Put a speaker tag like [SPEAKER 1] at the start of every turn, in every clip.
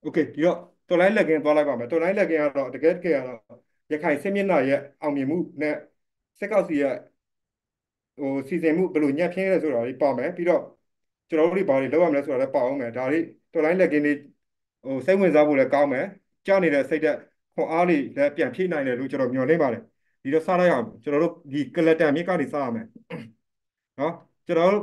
[SPEAKER 1] OK ဒီတော့တော်လိုင်းလက်ကင်သွားလိုက်ပါမယ်တော်လိုင်းလက်ကင်ကတော့တကယ်ကတော့ရခိုင်စစ်မျက်နှာရဲ့အောင်မြင်မှုနဲ့စစ်ကောက်စီရဲ့စီစဉ်မှုဘယ်လိုညံ့ဖျင်းလဲဆိုတာလေးပါမယ်ပြီးတော့ကျွန်တော်တို့တွေဘာတွေလုပ်ရမလဲဆိုတာလည်းပါအောင်မယ်ဒါလေးတော်လိုင်းလက်ကင်လေးစိတ်ဝင်စားဖို့လည်းကောင်းမယ်ကြားနေတဲ့စိတ်သက်ခွန်အားတွေလည်းပြန်ဖြည့်နိုင်တယ်လို့ကျွန်တော်မျှော်လင့်ပါတယ်ဒီတော့စလိုက်အောင်ကျွန်တော်တို့ဒီကလတန်မြစ်ကနေစရမယ်နော်ကျွန်တော်တို့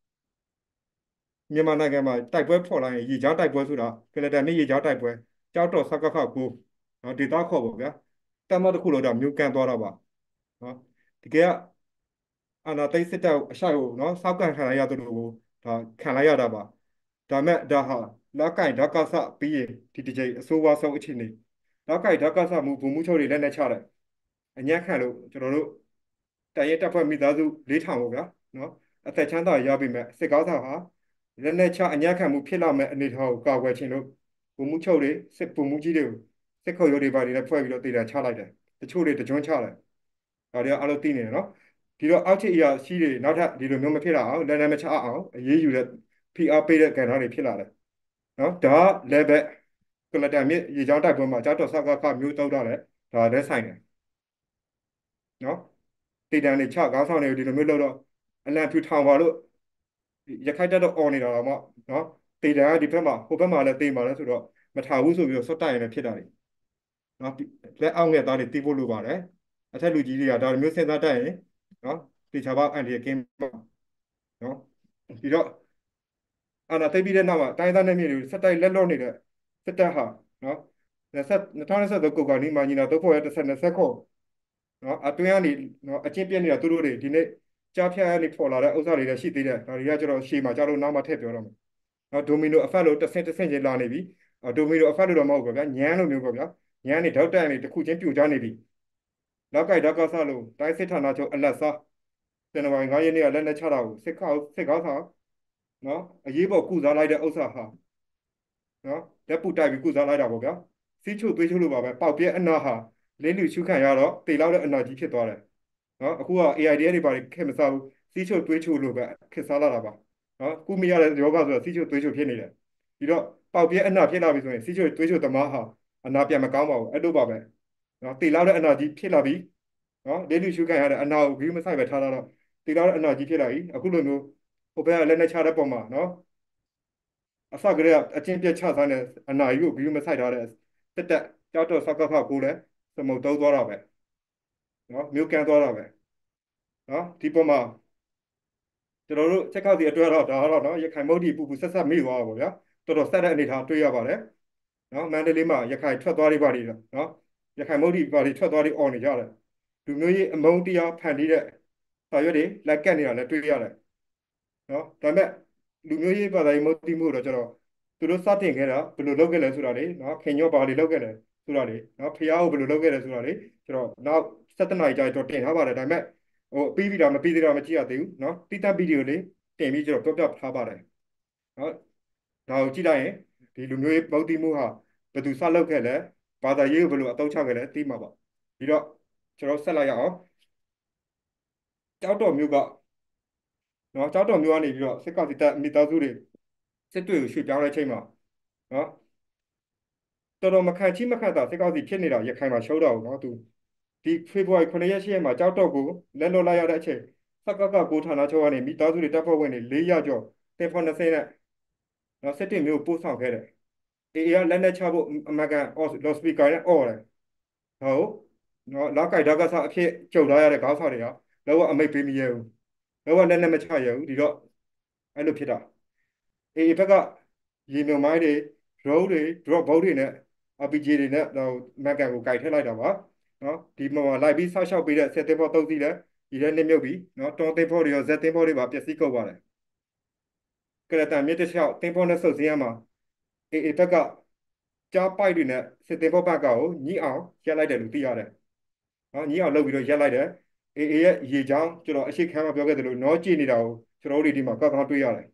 [SPEAKER 1] မြန်မာနိုင်ငံမှာတိုက်ပွဲဖော်လိုက်ရင်ရေကြားတိုက်ပွဲဆိုတာကလတန်မြစ်ရေကြားတိုက်ပွဲကြောက်တော်စကခကိုနော်ဒေတာခေါ်ပါဗျာတတ်မှတ်တစ်ခုလို့တော့မြို့ကန်သွားတော့ပါနော်တကယ်ကအာနာသိန်းစစ်တပ်အရှိုက်ကိုနော်စောက်ကန်ခံလိုက်ရသူတို့ကိုဒါခံလိုက်ရတာပါဒါမဲ့ဒါဟာလက်ကင်ဓာတ်ကဆပြီးရင်ဒီတစ်ချိန်အဆိုးဝါးဆုံးအခြေအနေလက်ကင်ဓာတ်ကဆမှုဘုံမှုချုပ်တွေလက်နဲ့ချတယ်အညံ့ခံလို့ကျွန်တော်တို့တန်ရဲတပ်ဖွဲ့မိသားစု4000ပေါ့ဗျာနော်အသက်ချမ်းသာရပြီမဲ့စစ်ကောင်းဆောင်ဟာလက်နဲ့ချအညံ့ခံမှုဖြစ်လာမဲ့အနေအထားကိုကာကွယ်ခြင်းလို့ဘုံမှုချုပ်တွေစစ်ဘုံမှုကြီးတွေကိုစစ်ခုံရုံးတွေပါတွေနဲ့ဖွဲ့ပြီးတော့တည်တာချလိုက်တယ်တချို့တွေတကြွချတယ်ဒါတွေကအားလုံးသိနေတယ်နော်ဒီတော့အောက်ခြေအရာရှိတွေနောက်ထပ်ဒီလိုမျိုးမဖြစ်လာအောင်လက်နက်မချအောင်အရေးယူတဲ့ဖိအားပေးတဲ့ကဏ္ဍတွေဖြစ်လာတယ်နော်ဒါလည်းပဲကလတန်မြစ်ရေကြောင်းတိုက်ပွဲမှာကြောက်တော်ဆက်ကခမျိုးတုံးတော့တယ်ဒါလည်းဆိုင်တယ်နော်တေတံတွေချခေါင်းဆောင်တွေဒီလိုမျိုးလုပ်တော့အလံဖြူထောင်ပါလို့ရခိုက်တက်တော့អော်နေတာတော့မှနော်တေတံကဒီဘက်မှာဟိုဘက်မှာလည်းတေးမှာလဲဆိုတော့မထားဘူးဆိုပြီးတော့စွတ်တိုက်ရင်လည်းဖြစ်တာတွေနော်လက်အောက်ငယ်သားတွေတီးဖို့လိုပါတယ်အထက်လူကြီးတွေကဒါမျိုးစဉ်းစားတတ်ရင်နော်တေချာပေါက်အန်ဒီကင်းပါနော်ပြီးတော့အာနာသိပ်ပြီးတဲ့နောက်မှာတိုင်းသားနယ်မြေတွေစက်တိုက်လက်လွတ်နေတဲ့စစ်တပ်ဟာနော်2023ကိုကနီမာညီနာတော့ဖို့ရ30ခုနော်အတွင်းကနေနော်အချင်းပြည့်နေတာသူတို့တွေဒီနေ့ကြားဖြတ်ရနေပေါ်လာတဲ့ဥစ္စာတွေလည်းရှိသေးတယ်ဒါတွေကကျွန်တော်ရှေ့မှာကြားလို့နောက်မှထည့်ပြောတော့မယ်နော်ဒိုမီနိုအဖက်လို့တစ်ဆင့်ချင်းလာနေပြီဒိုမီနိုအဖက်လို့တော့မဟုတ်ဘူးဗျာညမ်းလို့မျိုးပေါ့ဗျာညမ်းနေတောက်တန်နေတစ်ခုချင်းပြိုကျနေပြီလောက်ကိုက်ဓာတ်ကဆလို့တိုင်းစစ်ဌာနချုပ်အလက်စားဇန်နဝါရီ9ရက်နေ့ကလက်နက်ချတာကိုစစ်ကောက်ဆောင်နော်အရေးပေါ်ကုစားလိုက်တဲ့ဥစ္စာဟာနော်လက်ပူတိုက်ပြီးကုစားလိုက်တာပေါ့ဗျာစီးချိုသွေးချိုလို့ပါပဲပေါက်ပြဲအနာဟာလင်းလူရှုခံရတော့တေလောက်တဲ့အနာကြီးဖြစ်သွားတယ်နော်အခုက AIDS တွေပါခင်မစားဘူးစီးချိုသွေးချိုလို့ပဲခက်စားလာတာပါနော်ကုမရတဲ့ယောဂဆိုတော့စီးချိုသွေးချိုဖြစ်နေတယ်ပြီးတော့ပေါက်ပြဲအနာဖြစ်လာပြီဆိုရင်စီးချိုသွေးချိုသမားဟာအနာပြန်မကောင်းပါဘူးအဲ့လိုပါပဲနော်တေလောက်တဲ့အနာကြီးဖြစ်လာပြီနော်လင်းလူရှုခံရတဲ့အနာကိုဂရုမစိုက်ပဲထားတော့တေလောက်တဲ့အနာကြီးဖြစ်လာပြီအခုလိုမျိုးဟိုဘက်ကလက်နဲ့ချတဲ့ပုံမှာနော်အစကတည်းကအချင်းပြတ်ချစားတဲ့အနာကြီးကိုဂရုမစိုက်ထားတဲ့တက်တက်ကြောက်တော့စကဖကိုလည်းစမုတ်တုံးသွားတာပဲနော်မြို့ကန်သွားတာပဲနော်ဒီပုံမှာကျွန်တော်တို့ချက်ခောက်စီအတွက်တော့ဒါကတော့နော်ရခိုင်မုတ်တီပူပူဆက်ဆက်မိသွားတာပေါ့ဗျာတော်တော်ဆက်တဲ့အနေထားတွေ့ရပါတယ်နော်မန္တလေးမှာရခိုင်ထွက်သွားတွေပါတွေနော်ရခိုင်မုတ်တီပါတွေထွက်သွားတွေអော်နေကြတယ်လူမျိုးရေးအမုန်းတရားဖန်တီးတဲ့စာရွက်တွေလိုက်ကတ်နေတာလည်းတွေ့ရတယ်နော်ဒါပေမဲ့လူမျိုးရေးဘာသာရေးမုတ်တီမှုတော့ကျွန်တော်သူတို့စတင်ခဲ့တာဘယ်လိုလုပ်ခဲ့လဲဆိုတာတွေနော်ခင်ညော့ဘာတွေလုပ်ခဲ့လဲဆိုတာတွေနော်ဖះကိုဘယ်လိုလုပ်ခဲ့လဲဆိုတာတွေကျွန်တော်နောက်7နာရီကြာတော့တင်ထားပါတယ်ဒါပေမဲ့ပြီးပြီလားမပြီးသေးတာမကြည့်ရသေးဘူးနော်တိတက်ဗီဒီယိုလေးတင်ပြီးကျွန်တော်ပြောပြထားပါတယ်နော်ဒါကိုကြည့်လိုက်ရင်ဒီလူမျိုးရေးမုတ်တီမှုဟာဘယ်သူစလုပ်ခဲ့လဲဘာသာရေးကိုဘယ်လိုအသုံးချခဲ့လဲသိမှာပါပြီးတော့ကျွန်တော်ဆက်လိုက်ရအောင်ကြောက်တော်မျိုးကနော်ကြောက်တော်မျိုးကနေပြီးတော့စစ်ကောင်စီတပ်မိသားစုတွေစစ်တွေကိုရွှေ့ပြောင်းတဲ့အချိန်မှာနော်တော်တော်မခံချိမခံတာစစ်ကောင်စီဖြစ်နေတာရခိုင်မှာရှုံးတော့ဘူးနော်သူဒီဖေဖော်ဝါရီ9ရက်10ရက်မှာကြောက်တော့ကိုလက်လွတ်လိုက်ရတဲ့အချိန်စကကကိုဌာနချုပ်ကနေမိသားစုတွေတပ်ဖွဲ့ဝင်တွေ400ကျော်တင်ဖော်20နဲ့နော်စစ်တင်မျိုးပို့ဆောင်ခဲ့တယ်အေးရလက်နဲ့ချဖို့အမကန်အော်လော့စပီကာနဲ့အော်တယ်ဟုတ်နော်လောက်ကိုက်ဒါကစားအဖြစ်ကြုံလာရတဲ့ခေါင်းဆောင်တွေကလောကအမိတ်ပေးမရဘူးလောကလက်နဲ့မချရဘူးဒီတော့အဲ့လိုဖြစ်တာအေးဘက်ကရေမြုံမိုင်းတွေ drone တွေ drop boat တွေနဲ့ RPG တွေနဲ့တော့မက်ကန်ကိုကြိုက်ထည့်လိုက်တာပါနော်ဒီမှာလိုက်ပြီးဆောက်ရှောက်ပေးတဲ့ဆက်သင်းဖော်3စီးလဲဒီထဲနစ်မြုပ်ပြီးနော်တွန်းသင်းဖော်တွေရောဇက်သင်းဖော်တွေပါပျက်စီးကုန်ပါတယ်ကရတန်မြစ်တစ်လျှောက်သင်းဖော်နဲ့ဆုပ်စင်းရမှာအေဘက်ကကြားပိုက်တွေနဲ့စစ်သင်းဖော်ဘက်ကိုညှိအောင်ရက်လိုက်တယ်လို့သိရတယ်နော်ညှိအောင်လုပ်ပြီးတော့ရက်လိုက်တယ်အေရဲ့ရေချောင်းကျွန်တော်အရှိခမ်းမှာပြောခဲ့တယ်လို့နော်ကြည့်နေတာကိုကျွန်တော်တို့ဒီမှာကောက်ကောက်တွေ့ရတယ်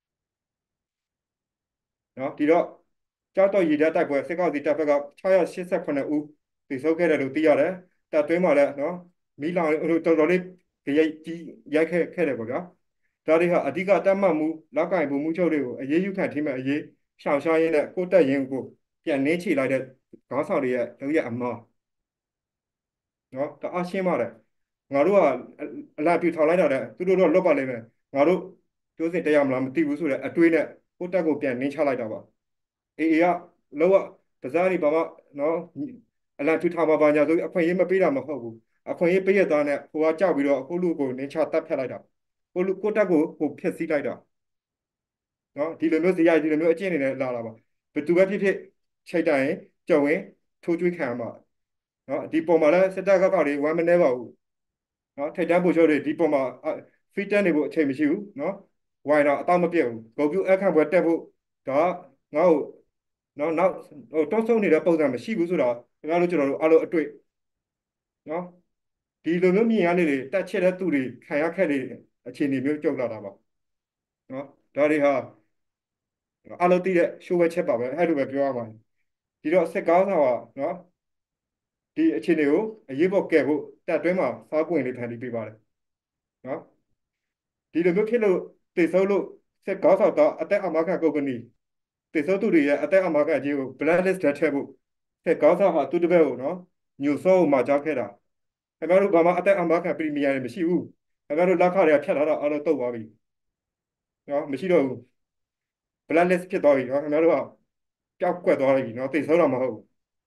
[SPEAKER 1] နော်ဒီတော့ကြောက်တော့ရည်တဲ့တိုက်ပွဲစစ်ကောင်စီတပ်ဘက်က689ဦးသေဆုံးခဲ့တယ်လို့သိရတယ်တပ်တွင်းမှာလည်းနော်မီးလောင်တော်တော်လေးရိုက်ကြီးရိုက်ခဲ့တယ်ပေါ့ဗျာဒါတွေဟာအဓိကတတ်မှတ်မှုလောက်ကင်ပုံမှုချုပ်တွေကိုအရေးယူခံထိမဲ့အရေးရှောင်ရှားရင်းနဲ့ကိုတက်ရင်ကိုပြန်နှင်းချလိုက်တဲ့ခေါင်းဆောင်တွေရဲ့လုပ်ရအမှားနော်တအားရှင်းပါတယ်ငါတို့ကအလားပြထောင်လိုက်တာတဲ့သူတို့တော့လွတ်ပါလိမ့်မယ်ငါတို့ကျိုးစင်တရားမလားမသိဘူးဆိုတဲ့အတွေးနဲ့ကိုတက်ကိုပြန်နှင်းချလိုက်တာပါအေးကလောကတစားနေဘာမှနော်အလားပြထောင်ပါပါညာဆိုအခွင့်အရေးမပေးတာမဟုတ်ဘူးအခွင့်အရေးပေးရသားနဲ့ဟိုကကြောက်ပြီးတော့ကိုလူကိုနှင်းချတက်ဖြတ်လိုက်တာကိုတက်ကိုဖျက်ဆီးလိုက်တာနော်ဒီလိုမျိုးဇေယျဒီလိုမျိုးအကျင့်နေနဲ့လာတာပါဘယ်သူပဲဖြစ်ဖြစ်ချိန်တိုင်းကြုံရင်ထိုးကျွေးခံရမှာနော်ဒီပုံမှာလည်းစစ်တပ်ကတွေဝမ်းမနေပါဘူးနော်ထိတ်တန်းပို့ချုပ်တွေဒီပုံမှာဖီတန်နေဖို့အချိန်မရှိဘူးနော်ဝိုင်တော့အတော့မပြည့်ဘူးဂုံပြူအခန့်ပွဲတက်ဖို့ဒါငါ့ကိုနော်နောက်ဟိုတောဆုံးနေတဲ့ပုံစံမရှိဘူးဆိုတော့ခင်ဗျားတို့ကျွန်တော်တို့အားလုံးအတွေ့နော်ဒီလိုမျိုးမြင်ရနေလေတက်ချက်တဲ့သူတွေခံရခဲ့တဲ့အခြေအနေမျိုးကြုံလာတာပါနော်ဒါတွေဟာအားလုံးသိတဲ့ရှိုးဝဲချက်ပါပဲအဲ့လိုပဲပြောရမှာဒီတော့စစ်ကောင်းဆောင်ကနော်ဒီအခြေအနေကိုအရေးပေါ်ကယ်ဖို့တက်တွင်းမှာစားပွင့်လေးဖန်တီးပေးပါတယ်နော်ဒီလိုမျိုးဖြစ်လို့တည်ဆုံလို့စစ်ကောင်းဆောင်တော့အသက်အမခံကုမ္ပဏီတည်ဆုံသူတွေရဲ့အသက်အမခံကြီးကို blacklist ထဲထည့်ဖို့စစ်ကောင်းဆောင်ဟာသူတပည့်ကိုနော်ညှို့စောကိုမှာကြားခဲ့တာခင်ဗျားတို့ဘာမှအသက်အမခံပရီမီယံတွေမရှိဘူးခင်ဗျားတို့လက်ခတွေကဖြတ်ထားတော့အားလုံးတုတ်သွားပြီနော်မရှိတော့ဘူး blacklist ဖြစ်သွားပြီနော်ခင်ဗျားတို့ကပျောက်ကွက်သွားပြီနော်တည်ဆုံတော့မဟုတ်ဘူး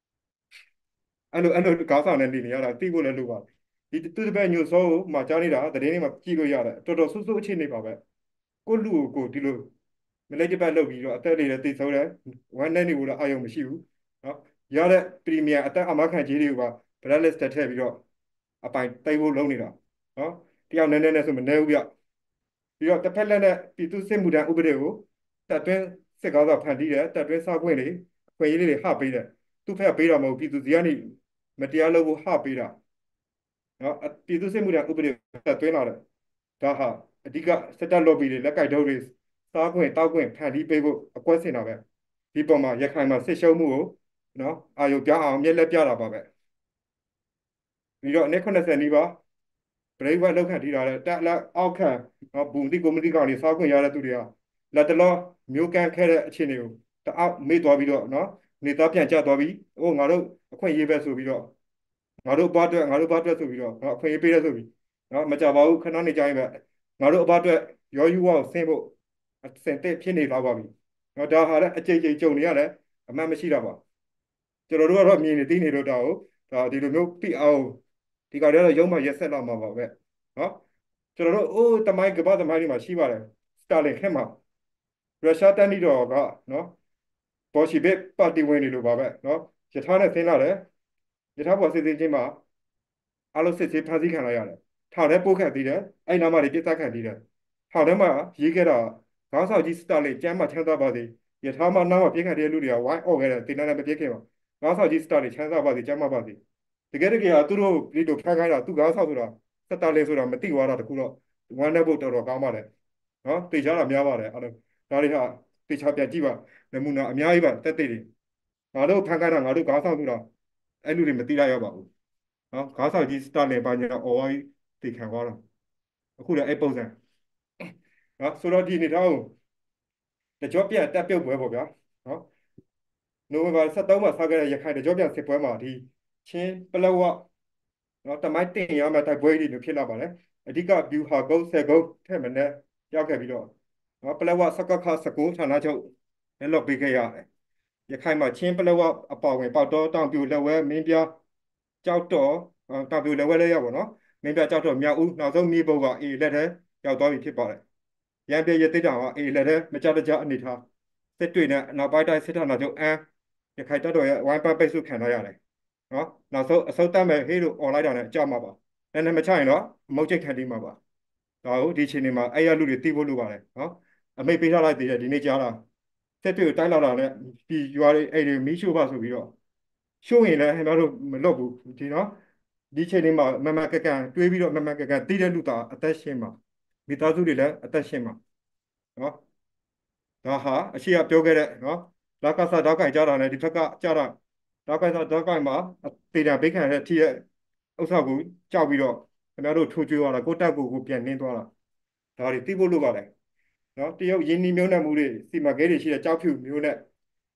[SPEAKER 1] အဲ့လိုကောင်းဆောင်တဲ့နေနေရတာသိဖို့လည်းလိုပါတယ်ဒီသူတပည့်ညှို့စောကိုမှာကြားနေတာသတင်းတွေမှာကြည့်လို့ရတယ်တော်တော်ဆူဆူအခြေအနေပါပဲကိုလူကိုဒီလိုမလေးတစ်ပတ်လုပ်ပြီးတော့အသက်တွေလည်းသိဆုံးတယ်ဝမ်းနဲ့နေလို့အာရုံမရှိဘူးနော်ရတဲ့ပရီမီယံအသက်အမခံကြီးတွေက blacklist တက်ထည့်ပြီးတော့အပိုင်သိမ်းဖို့လုပ်နေတာနော်တယောက်နည်းနည်းနဲ့ဆိုမနည်းဘူးပြပြီးတော့တစ်ဖက်လက်နဲ့ပြည်သူစစ်မှုထမ်းဥပဒေကိုတပ်တွင်းစစ်ကောင်းဆောင်ဖန်တီးတယ်တပ်တွင်းစောက်ခွင့်တွေအခွင့်အရေးတွေဟပေးတယ်သူ့ဖက်ပေးတာမဟုတ်ပြည်သူစီကနေမတရားလုပ်ဖို့ဟပေးတာနော်ပြည်သူစစ်မှုထမ်းဥပဒေတပ်တွင်းလာတယ်ဒါဟာအဓိကစက်တက် lobby တွေလက်ကိုက်တုပ်တွေစားခွင့်တောက်ခွင့်ဖန်တီးပေးဖို့အကွက်ဆင်တာပဲဒီပေါ်မှာရခိုင်မှာစစ်ရှုံးမှုကိုနော်အာရုံပြအောင်မျက်လက်ပြတာပါပဲပြီးတော့နှစ်90နီးပါးပရိဝတ်လောက်ခံထိတာတဲ့တက်လက်အောက်ခံနော်ဘူတိကွန်မြူနတီကောင်တွေစားခွင့်ရတဲ့သူတွေကလက်တလောမျိုးကန်ခဲ့တဲ့အခြေအနေကိုတအောက်မေ့သွားပြီးတော့နော်နေသားပြန်ကျသွားပြီးဟိုငါတို့အခွင့်အရေးပဲဆိုပြီးတော့ငါတို့ဘာအတွက်ဆိုပြီးတော့နော်အခွင့်အရေးပေးရဆိုပြီးနော်မကြပါဘူးခဏနေကြရင်ပဲငါတို့အဘအတွက်ရောယူဝအောင်ဆင်းဖို့အစင်တက်ဖြစ်နေတော့ပါပြီနော်ဒါဟာလည်းအကြိမ်ကြိမ်ကြုံနေရတယ်အမှန်မရှိတာပါကျွန်တော်တို့ကတော့မြင်နေသိနေလို့ဒါဒီလိုမျိုးပြအောင်ဒီကနေ့တော့ရုံးမှရက်ဆက်လာမှာပါပဲနော်ကျွန်တော်တို့အိုးတမိုင်းကမ္ဘာသမိုင်းတွေမှာရှိပါတယ်စတာလင်ခေတ်မှာရုရှားတန်တီတော်ကနော်ဘော်ရှီဘစ်ပါတီဝင်တွေလိုပါပဲနော်ယထာနဲ့ဆင်းလာတယ်ယထာပေါ်စစ်စစ်ချင်းမှာအလုံးစစ်စစ်ဖမ်းဆီးခံလိုက်ရတယ်ထောင်ထဲပို့ခံသေးတယ်အဲ့နားမှာတွေပြစ်တက်ခံသေးတယ်ထောင်ထဲမှာရေးခဲ့တာခေါင်းဆောင်ကြီးစတာလင်ကျမ်းမှာချမ်းသာပါစေယထာမှာနားမှာပြစ်ခံတဲ့လူတွေကဝိုင်းអော်ခဲ့တယ်တင်တယ်မပြစ်ခင်ပါခေါင်းဆောင်ကြီးစတာလင်ချမ်းသာပါစေကျမ်းမှာပါစေတကယ်သူတို့ဒီလိုဖမ်းခိုင်းတာသူခေါင်းဆောင်ဆိုတာစတာလင်ဆိုတာမသိသွားတာတခုတော့ဝမ်းနဲ့ဖို့တော်တော်ကောင်းပါတယ်နော်တေချာတာများပါတယ်အဲ့လိုဒါတွေဟာတေချာပြန်ကြည့်ပါနမူနာအများကြီးပါတက်တေတွေငါတို့ဖန်ခိုင်းတာငါတို့ခေါင်းဆောင်ဆိုတာအဲ့လူတွေမသိရပါဘူးနော်ခေါင်းဆောင်ကြီးစတာလင်ပါညာအော်ဝိုင်းတေခံသွားတာအခုလည်းအဲ့ပုံစံနော်ဆိုတော့ဒီအနေထားကိုတကြောပြန်တက်ပြုတ်ပွဲပေါ့ဗျာနော်နိုဝင်ဘာ23မှာစခဲ့တဲ့ရခိုင်တကြောပြန်စစ်ပွဲမှာဒီချင်းပလောဝနော်တမိုင်းတင်ရမယ့်တိုက်ပွဲတွေမျိုးဖြစ်လာပါတယ်အဓိကဗျူဟာကုန်း10ကုန်းထက်မနည်းရောက်ခဲ့ပြီးတော့နော်ပလောဝစကခ19ဌာနချုပ်လည်းလော့ပေးခဲ့ရတယ်ရခိုင်မှာချင်းပလောဝအပေါ်ဝင်ပေါတော့တောင်ပြိုလက်ဝဲမင်းပြားကြောက်တော့တောင်ပြိုလက်ဝဲလည်းရောက်ပါတော့မင်းပြားကြောက်တော့မြောက်ဦးနောက်ဆုံးမြေပုံကအေးလက်ထဲရောက်သွားပြီဖြစ်ပါတယ်ရန်ပြရတိတောင်ကအေးလက်ထဲမကြတကြအနေထားစစ်တွေနဲ့နောက်ပိုင်းတိုင်းစစ်ဌာနချုပ်ရခိုင်တပ်တော်ရဲ့ဝိုင်းပတ်ပိတ်ဆို့ခံရရတယ်နော်နောက်ဆုံးအစုပ်တတ်မဲ့ဟေးလို့អော်လိုက်တာနဲ့အကြမှာပါလည်းမချရင်တော့အမုတ်ချိတ်ခံတီးမှာပါဒါကိုဒီချိန်နေမှာအဲ့ရလူတွေသိဖို့လိုပါတယ်နော်အမိတ်ပေးထားလိုက်သေးတယ်ဒီနေ့ကြားလာစစ်တွေကိုတိုင်းလာတာနဲ့ဒီရွာတွေအဲ့တွေမီးရှို့ပါဆိုပြီးတော့ရှို့ရင်လည်းခင်ဗျားတို့မလွတ်ဘူးဒီနော်ဒီချိန်လေးမှာမမကကန်တွေးပြီးတော့မမကကန်တီးတဲ့လူသားအသက်ရှင်မှာမိသားစုတွေလည်းအသက်ရှင်မှာနော်ဒါဟာအရှိကပြောခဲ့တဲ့နော်လာကစားတောက်ကင်ကြတာနဲ့ဒီဘက်ကကြတာတောက်ကစားတောက်ကင်မှာတေတံဘိတ်ခံတဲ့ထိရဲ့ဥစ္စာကိုကြောက်ပြီးတော့ခင်ဗျားတို့ထိုးကျွေးသွားတာကိုတက်ကိုပြန်နှင်းသွားတာဒါတွေသိဖို့လိုပါတယ်နော်တရုတ်ရင်းနှီးမြှုပ်နှံမှုတွေစီမံကိန်းတွေရှိတဲ့ကြောက်ဖြူမျိုးနဲ့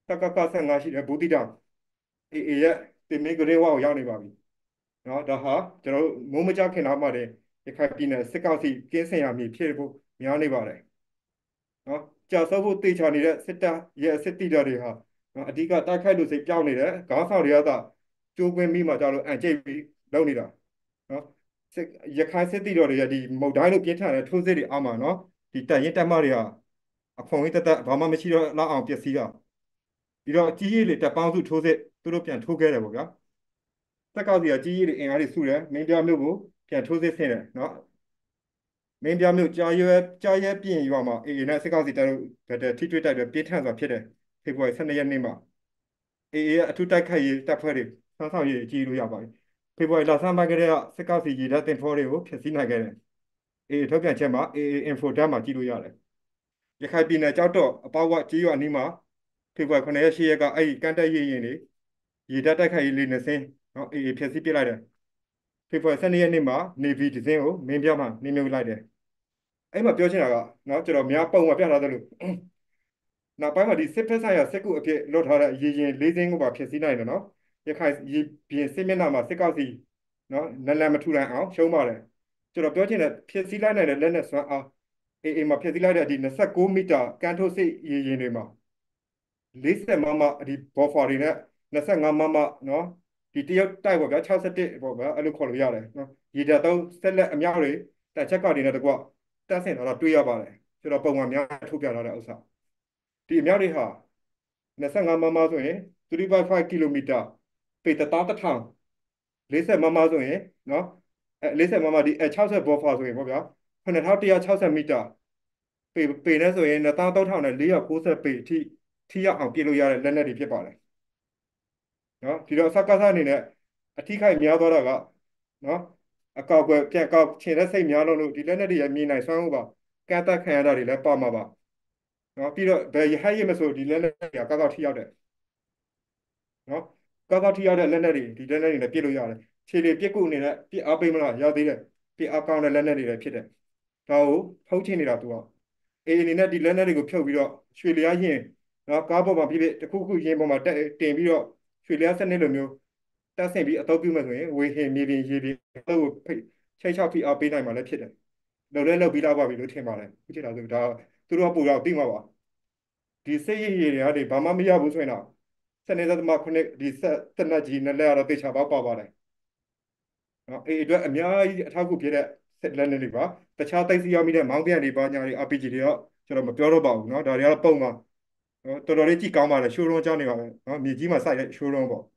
[SPEAKER 1] တကက15ရှိတယ်ဘူးတိတောင်အေရဲ့တင်မင်းဂရေဝါကိုရောက်နေပါပြီနော်ဒါဟာကျွန်တော်တို့မိုးမကြခင်တော့မှတည်းရခိုင်ပြည်နယ်စစ်ကောင်စီကင်းစင်ရမည်ဖြစ်ဖို့များနေပါတယ်နော်ကြာစောဖို့တေချာနေတဲ့စစ်တပ်ရဲ့စစ်တီတော်တွေဟာနော်အဓိကတိုက်ခိုက်လို့စိတ်ပြောင်းနေတယ်ခေါင်းဆောင်တွေကသာကျိုးကွင်းပြီးမှကြလို့အန်ကျိတ်ပြီးလုပ်နေတာနော်စစ်ရခိုင်စစ်တီတော်တွေရဲ့ဒီမုတ်တိုင်းလို့ပြင်းထန်တဲ့ထိုးစစ်တွေအောက်မှာနော်ဒီတပ်ရင်တပ်မတွေဟာအခွန်ကြီးတက်ဘာမှမရှိတော့လောက်အောင်ပျက်စီးတာပြီးတော့ကြီးကြီးလေးတပ်ပေါင်းစုထိုးစစ်သူတို့ပြန်ထိုးခဲ့တယ်ပေါ့ဗျာစက်ကောက်စီကကြီးကြီးလေးအင်အားတွေစုတယ်မင်းပြမြို့ကိုပြန်ထိုးစစ်ဆင်တယ်နော်မင်းပြမြို့ကြားရဲပြင်ရွာမှာအေနဲ့စက်ကောက်စီတပ်တို့ထိတွေ့တိုက်ပွဲပြင်းထန်စွာဖြစ်တယ်ဖေဖော်ဝါရီ12ရက်နေ့မှာအေရဲ့အထူးတိုက်ခိုက်ရေးတပ်ဖွဲ့တွေဆန်းဆောင်ရေးအကြီးလို့ရပါတယ်ဖေဖော်ဝါရီလဆန်းပိုင်းကတည်းကစက်ကောက်စီရေတပ်တင်ထောတွေကိုဖျက်ဆီးနိုင်ခဲ့တယ်ထုတ်ပြန်ချက်မှာinfo ဓာတ်မှာကြည့်လို့ရတယ်ရခိုင်ပြည်နယ်ကြောက်တော့အပေါဝကြေးရွာနီးမှာဖေဖော်ဝါရီ9ရက်10ရက်ကအဲ့ဒီကမ်းတက်ရေးရင်တွေရေတပ်တိုက်ခိုက်ရေးလေးနှစ်စင်းနော်ဖျက်ဆီးပစ်လိုက်တယ်ဖေဖော်ဝါရီ12ရက်နေ့မှာ Navy ဒဇင်းကိုမင်းပြမှာနင်းမြုပ်လိုက်တယ်အဲ့မှာပြောချင်တာကနော်ကျွန်တော်များပုံမှာပြထားသလိုနောက်ပိုင်းမှာဒီစစ်ဖက်ဆိုင်ရာစစ်ကူအဖြစ်လွတ်ထားတဲ့ရေရင်၄စင်းကိုပါဖျက်ဆီးနိုင်တယ်နော်ရခိုင်ရေပြင်စစ်မျက်နှာမှာစစ်ကောက်စီနော်နလန်မထူနိုင်အောင်ရှုံးပါတယ်ကျွန်တော်ပြောချင်တဲ့ဖျက်ဆီးလိုက်နိုင်တဲ့လက်နက်စွမ်းအားမှာဖျက်ဆီးလိုက်တဲ့ဒီ29မီတာကမ်းထိုးစစ်ရေရင်တွေမှာ40မမဒီဘော်ဖာတွေနဲ့25မမနော်ဒီတရုတ်တိုက်ပေါ့ဗျာ61ပေါ့ဗျာအဲ့လိုခေါ်လို့ရတယ်နော်ရေတပ်သုံးဆက်လက်အများတွေတက်ချက်ကတွေနဲ့တကွတက်ဆင်တော့တွေ့ရပါတယ်ကျွန်တော်ပုံမှန်များထုတ်ပြထားတဲ့ဥစ္စာဒီအမြောက်တွေဟာ25မမဆိုရင်3.5 ကီလိုမီတာပေ1000 40မမဆိုရင်နော်40မမဒီ60ဘောဖာဆိုရင်ပေါ့ဗျာ9160မီတာပေနဲ့ဆိုရင်13490ပေအထိရောက်အောင်ပြည့်လို့ရတဲ့လက်နက်တွေဖြစ်ပါတယ်နော်ဒီတော့စကားစားအနေနဲ့အထိခိုက်များသွားတာကနော်အကောက်ကွယ်ပြန်ကောက်ချင်တဲ့စိတ်များလို့ဒီလက်နက်တွေရမြင်နိုင်စွမ်းဟုတ်ပါကန့်သက်ခံရတာတွေလည်းပါမှာပါနော်ပြီးတော့ဘယ်ရဟတ်ရမဆိုဒီလက်နက်တွေကကောက်ထိရောက်တယ်နော်ကောက်ထိရောက်တဲ့လက်နက်တွေဒီလက်နက်တွေနဲ့ပြစ်လို့ရတယ်ခြေတွေပြစ်ကုအနေနဲ့ပြစ်အားပေးမလားရသေးတယ်ပြစ်အားကောင်းတဲ့လက်နက်တွေလည်းဖြစ်တယ်ဒါကိုထုတ်ချင်နေတာသူကအနေနဲ့ဒီလက်နက်တွေကိုဖြုတ်ပြီးတော့ရွှေလျားရင်နော်ကားပေါ်မှာဖြစ်ဖြစ်တစ်ခုခုရင်ပေါ်မှာတင်ပြီးတော့ရွှေလျားစနစ်လိုမျိုးတက်ဆင်ပြီးအသုံးပြုမယ်ဆိုရင်ဝေဟင်မြေပြင်ရေပြင်အဲ့လိုချိတ်ချောက်ဖိအားပေးနိုင်မှာလည်းဖြစ်တယ်လောက်ပြီးတော့ပါပြီလို့ထင်ပါတယ်ခုချိန်တော့ဒါသူတို့ကပို့တော့သိမှာပါဒီစိတ်ရည်ရည်တွေဘာမှမရဘူးဆိုရင်တော့စနေသက်သမားခုနှစ်ဒီဆက်တနက်ကြီးနဲ့လည်းတော့တေချာပေါက်ပါပါတယ်နော်အတွက်အများကြီးအထောက်အကူဖြစ်တဲ့ဆက်လက်နေတွေပါတခြားသိသိရောက်မိတဲ့မောင်းပြန်တွေပါညာတွေ RPG တွေတော့ကျွန်တော်မပြောတော့ပါဘူးเนาะဒါတွေကတော့ပုံမှာနော်တော်တော်လေးကြည့်ကောင်းပါတယ်ရှိုးရုံးကြောင်းနေပါပဲเนาะမြေကြီးမှာစိုက်တဲ့ရှိုးရုံးပေါ့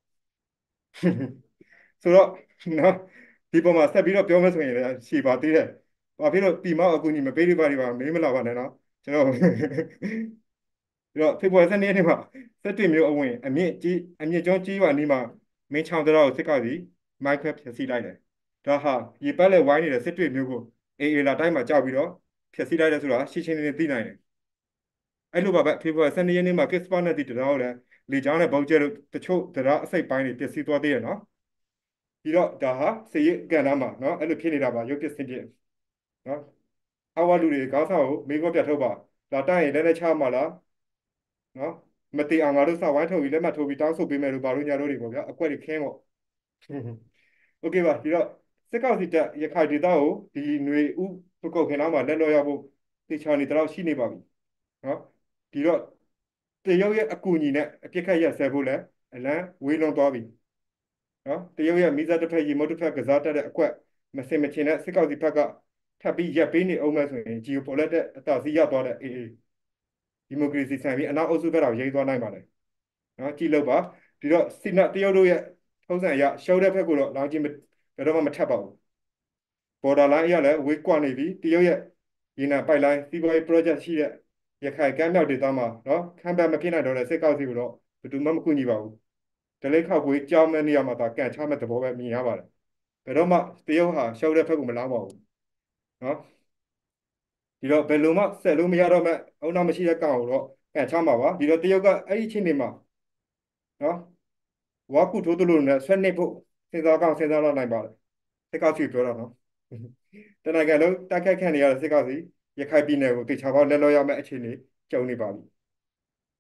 [SPEAKER 1] ဆိုတော့နော်ဒီပုံမှာဆက်ပြီးတော့ပြောမယ်ဆိုရင်လည်းရှည်ပါသေးတယ်ဘာဖြစ်လို့ဒီမောက်အကူညီမပေးလို့ပါဒီပါမေးမလာပါနဲ့เนาะကျွန်တော်ပြီးတော့ဖေဖော်ဝါရီ12ရက်နေ့မှာစစ်တွေမျိုးအဝင်အမြင့်ကျွန်းကြီးရွာနီးမှာမင်းချောင်းတရားကိုစစ်ကောက်စီမိုက်ခွဲဖျက်ဆီးလိုက်တယ်ဒါဟာရေပတ်လက်ဝိုင်းနေတဲ့စစ်တွေမျိုးကိုလာတိုင်းမှာကြောက်ပြီးတော့ဖျက်ဆီးလိုက်တယ်ဆိုတာရှင်းရှင်းလင်းလင်းသိနိုင်တယ်အဲ့လိုပါပဲဖေဖော်ဝါရီ12ရက်နေ့မှာကစ်စပါနဲ့ဒီတရားကိုလည်းလေကြောင်းနဲ့ဗုံးကျဲလို့တချို့တရားအစိတ်ပိုင်းတွေပျက်စီးသွားသေးတယ်နော်ပြီးတော့ဒါဟာစေရကဏ္ဍမှာနော်အဲ့လိုဖြစ်နေတာပါရုပ်ပစ္စည်းပြနော်အဝလူတွေခေါင်းဆောင်ကိုမိခွန်းပြတ်ထုတ်ပါလာတိုက်ရင်လည်းချမှာလားနော်မတိအောင်ငါတို့စဝိုင်းထုတ်ပြီးလက်မှတ်ထိုးပြီးတောင်းဆိုပေးမယ်လို့ဘာလို့ညာတို့တွေပေါ့ဗျာအကွက်တွေခင်းပေါ့โอเคပါဒီတော့စစ်ကောက်စီတပ်ရခိုင်ဒေသကိုဒီຫນွေဥပကုတ်ခင်လောက်မှာလက်လောရောက်ဖို့တေချာနေတော့ရှိနေပါပြီနော်ဒီတော့တရုတ်ရဲ့အကူအညီနဲ့အပြစ်ခတ်ရဆဲဖို့လဲအလံဝေးလွန်သွားပြီနော်တရုတ်ရဲ့မိစားတစ်ဖက်ရေမုတ်တစ်ဖက်ကစားတတ်တဲ့အကွက်မစင်မချင်တဲ့စစ်ကောက်စီဘက်ကထပ်ပြီးရပ်ပေးနေအောင်မယ်ဆိုရင် geopolitical အတားစီးရသွားတဲ့ဒီမိုကရေစီဆန်ပြီးအနောက်အုပ်စုဘက်တော့ရိမ့်သွားနိုင်ပါတယ်နော်ကြည့်လို့ပါဒီတော့စီနတရုတ်တို့ရဲ့ထုံးစံအရရှုံးတဲ့ဘက်ကိုတော့လောင်းချင်းဘယ်တော့မှမထပ်ပါဘူး border line အရလည်းဝေးကွာနေပြီတရုတ်ရဲ့ရေနံပိုက်လိုင်းစီးပွားရေး project ရှိတဲ့ရခိုင်ကမ်းမြောက်ဒေသမှာနော်ခံပတ်မဖြစ်နိုင်တော့တဲ့စစ်ကောက်စီကိုတော့ဘယ်သူမှမကူညီပါဘူးဒလိခောက်ကွေးကြောင်းမဲ့နေရာမှာသာကန်ချမဲ့သဘောပဲမြင်ရပါတယ်ဘယ်တော့မှတရုတ်ဟာရှုံးတဲ့ဘက်ကိုမလောင်းပါဘူးနော်ဒီတော့ဘယ်လိုမှဆက်လို့မရတော့မဲ့အုံနောက်မရှိတဲ့ကောင်ကိုတော့ကန်ချမှာပါဒီတော့တရုတ်ကအဲ့ဒီအချိန်တွေမှာနော်ဝါကုထိုးသလိုနဲ့ဆွဲနစ်ဖို့စဉ်းစားကောင်းစဉ်းစားတော့နိုင်ပါတယ်စစ်ကောက်စီပြောတော့နော်တနင်္ဂနွေလုံးတိုက်ခိုက်ခံနေရတဲ့စစ်ကောက်စီရခိုင်ပြည်နယ်ကိုတေချာပေါက်လက်လောရမယ့်အခြေအနေကြုံနေပါပြီ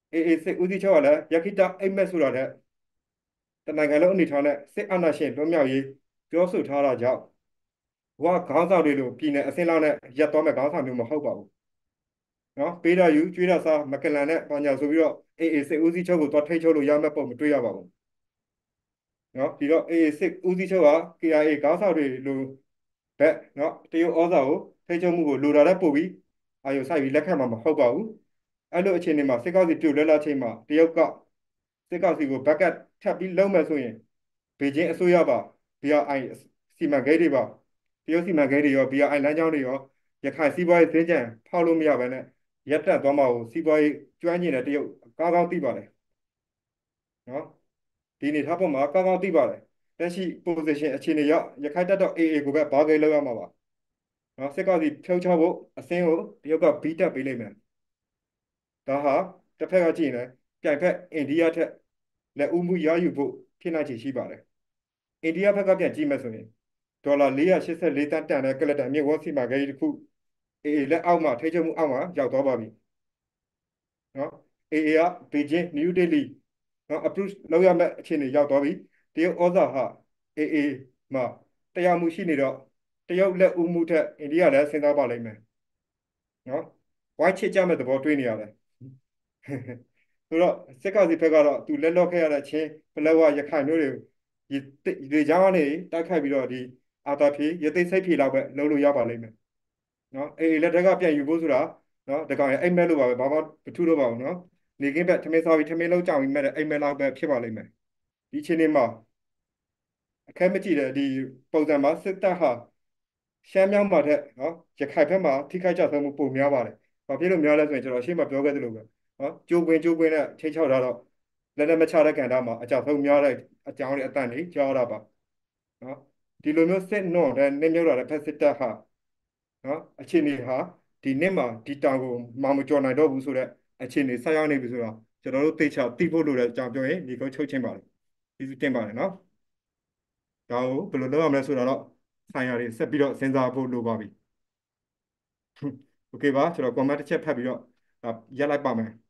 [SPEAKER 1] AA စစ်ဦးစီးချုပ်ကလည်းယခိတအိမ်မက်ဆိုတာတဲ့တနိုင်ငံလုံးအနေထားနဲ့စစ်အာဏာရှင်လွတ်မြောက်ရေးပြောဆိုထားတာကြောင့်ဘဝခေါင်းဆောင်တွေလိုပြည်နယ်အစင်းလောက်နဲ့ရပ်သွားမဲ့ခေါင်းဆောင်မျိုးမဟုတ်ပါဘူးနော်ပေးတာယူကျွေးတာစားမကလန်နဲ့ဘာညာဆိုပြီးတော့AA စစ်ဦးစီးချုပ်ကိုတော့ထိတ်ချုပ်လို့ရမယ့်ပုံမတွေ့ရပါဘူးနော်ဒီတော့ AA စစ်ဦးစီးချုပ်က KIA ခေါင်းဆောင်တွေလိုဘက်နော်တရုတ်ဩဇာကိုထိတ်ချုပ်မှုကိုလိုတာတဲ့ပို့ပြီးအာရုံစိုက်ပြီးလက်ခံမှာမဟုတ်ပါဘူးအဲ့လိုအခြေအနေမှာစစ်ကောက်စီပြိုလဲလာချိန်မှာတရုတ်ကစစ်ကောက်စီကိုဘက်ကတ်ထပ်ပြီးလုံးမယ်ဆိုရင်ဘေကျင်းအစိုးရပါ BRI စီမံကိန်းတွေပါတရုတ်စီမံကိန်းတွေရော BRI လမ်းကြောင်းတွေရောရခိုင်စီးပွားရေးဈေးကြံဖောက်လို့မရဘဲနဲ့ရပ်တန့်သွားမှာကိုစီးပွားရေးကျွမ်းကျင်တဲ့တရုတ်ကောင်းကောင်းသိပါတယ်နော်ဒီအနေထားပေါ်မှာကောင်းကောင်းသိပါတယ်တက်ရှိ position အခြေအနေရောက်ရခိုင်တပ်တော် AA ကိုပဲဘာဂိမ်းလောက်ရမှာပါနော်စစ်ကောင်စီဖြုတ်ချဖို့အစင်းကိုတရုတ်ကဘီတက်ပေးလိမ့်မယ်ဒါဟာတစ်ဖက်ကကြည့်ရင်ပြိုင်ဖက်အိန္ဒိယထက်လက်ဦးမှုရယူဖို့ဖြစ်နိုင်ချေရှိပါတယ်အိန္ဒိယဘက်ကပြန်ကြည့်မယ်ဆိုရင်ဒေါ်လာ484တန်းတန်တဲ့ကလတန်မြင့်ဝတ်စီမံကိန်းတစ်ခုအေအေလက်အောက်မှာထိချုပ်မှုအောက်မှာရောက်သွားပါပြီနော်အေအေကဘေကျင်းနယူးဒေလီနော် approve လုပ်ရမယ့်အခြေအနေရောက်သွားပြီတရုတ်ဩဇာဟာအေအေမှာတရားမှုရှိနေတော့တရုတ်လက်ဦးမှုထက်အိန္ဒိယလည်းစဉ်းစားပါလိမ့်မယ်နော်ဝိုင်းချစ်ကြမဲ့သဘောတွေ့နေရတယ်ဆိုတော့စစ်ကောင်စီဘက်ကတော့သူလက်လွတ်ခဲ့ရတဲ့ချင်းပလက်ဝရခိုင်မျိုးတွေကြောင်းကနေတိုက်ခိုက်ပြီးတော့ဒီအာတာဖြေရသိစိတ်ဖြေလောက်ပဲလုံးလို့ရပါလိမ့်မယ်နော်အေးလက်ထက်ကပြန်ယူဖို့ဆိုတာနော်တကောင်ရအိမ်မက်လို့ပါပဲဘာမှမထူးတော့ပါဘူးနော်နေကင်းဘက်ထမင်းစားပြီးထမင်းလုံးကြောင်ပြီးမဲ့တဲ့အိမ်မက်လောက်ပဲဖြစ်ပါလိမ့်မယ်ဒီအချိန်လေးမှာအခက်မကြည့်တဲ့ဒီပုံစံမှာစစ်တပ်ဟာရှမ်းမြောက်မှာတဲ့နော်ရခိုင်ဘက်မှာထိခိုက်ကြဆုံးမှုပိုများပါတယ်ဘာဖြစ်လို့များလဲဆိုရင်ကျွန်တော်ရှေ့မှာပြောခဲ့သလိုပဲနော်ကြိုးကွင်းနဲ့ထိချောက်ထားတော့လက်နဲ့မချတဲ့ကန်တာမှာအကြဆုံးများတဲ့အကြောင်းတွေအတန်တွေကြားရတာပါနော်ဒီလိုမျိုးစစ်နွန်တဲ့နင်းမြုပ်လာတဲ့ဖက်စစ်တပ်ဟာနော်အခြေအနေဟာဒီနှစ်မှာဒီတောင်ကိုမကျော်နိုင်တော့ဘူးဆိုတော့အခြေအနေဆက်ရောက်နေပြီဆိုတော့ကျွန်တော်တို့သိချသိဖို့လိုတဲ့အကြောင်းပြောရင်ဒီကုန်းချုပ်ချင်းပါတယ်ကျေးဇူးတင်ပါတယ်နော်ဒါကိုဘယ်လိုလုပ်ရမလဲဆိုတော့ဆိုင်ရာတွေဆက်ပြီးတော့စဉ်းစားဖို့လိုပါပြီโอเคပါကျွန်တော် comment တစ်ချက်ဖတ်ပြီးတော့ရပ်လိုက်ပါမယ်